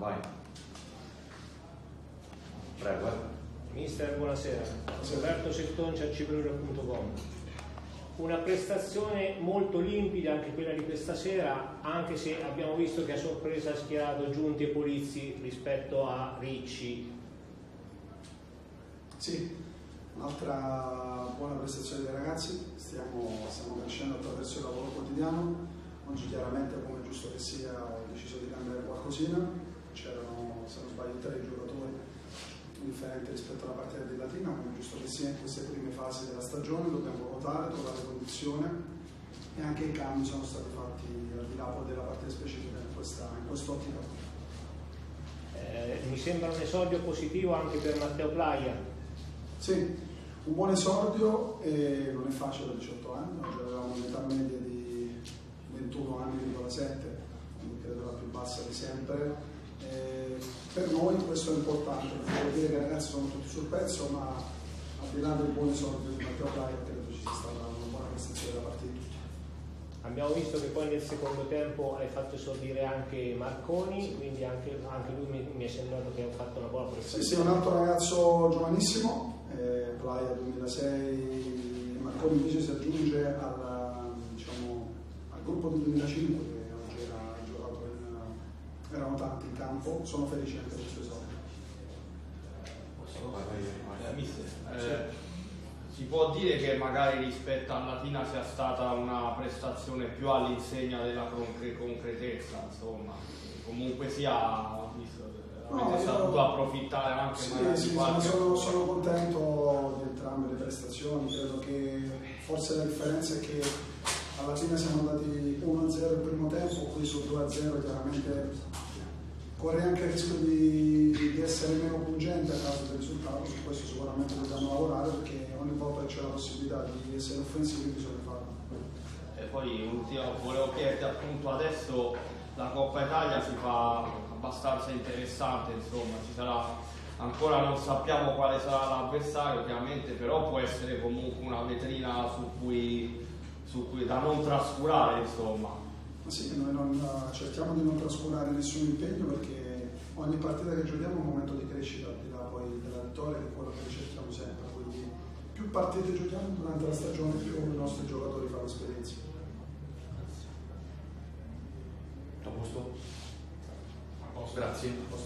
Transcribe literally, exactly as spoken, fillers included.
vai. Prego, eh. Mister, buonasera. Roberto Settoncia, cibrura punto com. Una prestazione molto limpida anche quella di questa sera, anche se abbiamo visto che a sorpresa ha schierato Giunti e Polizzi rispetto a Ricci. Sì, un'altra buona prestazione dei ragazzi, stiamo, stiamo crescendo attraverso il lavoro quotidiano. Oggi chiaramente, come è giusto che sia, ho deciso di cambiare qualcosina. C'erano, se non sbaglio, tre giocatori differenti rispetto alla partita di Latina, come è giusto che sia in queste prime fasi della stagione. Dobbiamo votare, trovare condizione, e anche i cambi sono stati fatti al di là della partita specifica in quest'ottica. Eh, mi sembra un esordio positivo anche per Matteo Playa. Sì, un buon esordio, e non è facile a diciotto anni. Oggi avevamo un'età media di ventuno anni virgola sette, quindi credo la più bassa di sempre. Eh, per noi questo è importante, perché vuol dire che i ragazzi sono tutti sul pezzo, ma al di là del buon esordio di Matteo Playa credo ci sia stata una buona prestazione da parte di tutti. Abbiamo visto che poi nel secondo tempo hai fatto esordire anche Marconi, quindi anche, anche lui mi, mi è sembrato che ha fatto una buona prestazione. Sì, sì, un altro ragazzo giovanissimo, eh, Playa duemilasei, Marconi invece si aggiunge alla, diciamo, al gruppo del duemilacinque, che oggi era giocato in, erano tanti in campo. Sono felice anche del suo esordio. Eh, mister, eh, si può dire che magari rispetto a Latina sia stata una prestazione più all'insegna della concre concretezza, insomma, comunque sia, visto, avete no, saputo approfittare anche sì, magari sì, di qualche... sono, sono contento di entrambe le prestazioni. Credo che forse la differenza è che a Latina siamo andati uno a zero il primo tempo, qui sul due a zero chiaramente corre anche il rischio di, di essere meno pungente a causa del risultato. Su questo sicuramente dobbiamo lavorare, perché ogni volta che c'è la possibilità di essere offensivi bisogna farlo. E poi ultimo, volevo chiederti appunto, adesso la Coppa Italia si fa abbastanza interessante, insomma, ci sarà, ancora non sappiamo quale sarà l'avversario chiaramente, però può essere comunque una vetrina su cui, su cui da non trascurare, insomma. Ma sì, noi non, cerchiamo di non trascurare nessun impegno, perché ogni partita che giochiamo è un momento di crescita, al di là poi della vittoria, che è quello che cerchiamo sempre. Quindi più partite giochiamo durante la stagione, più i nostri giocatori fanno esperienza. A posto? Grazie.